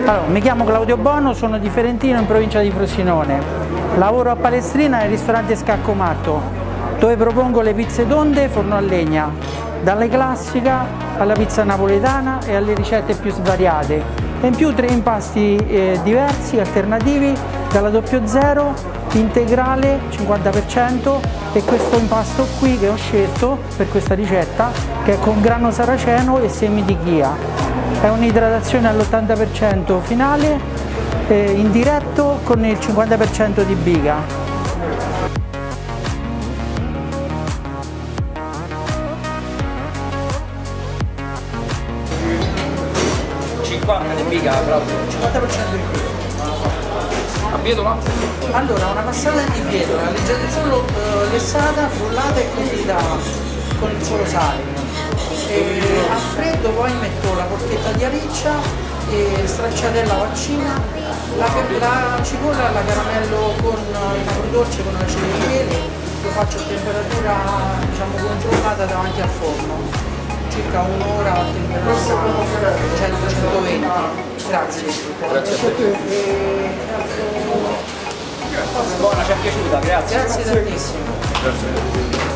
Allora, mi chiamo Claudio Bono, sono di Ferentino in provincia di Frosinone. Lavoro a Palestrina nel ristorante Scaccomatto, dove propongo le pizze tonde forno a legna, dalle classica alla pizza napoletana e alle ricette più svariate. E in più 3 impasti diversi, alternativi, dalla 00, integrale 50% e questo impasto qui che ho scelto per questa ricetta, che è con grano saraceno e semi di chia. È un'idratazione all'80% finale, in diretto con il 50% di biga. 50 di biga, Claudio. 50% di biga. A bietola? Allora, una passata di bietola, leggete solo lessata, frullata e condita con il solo sale. A freddo poi metto la porchetta di ariccia, stracciatella vaccina, la cipolla la caramello con il agrodolce con la cipolla, lo faccio a temperatura diciamo controllata davanti al forno, circa un'ora a temperatura 100-120. Grazie. Buona, ci è piaciuta, grazie. Grazie tantissimo. Grazie.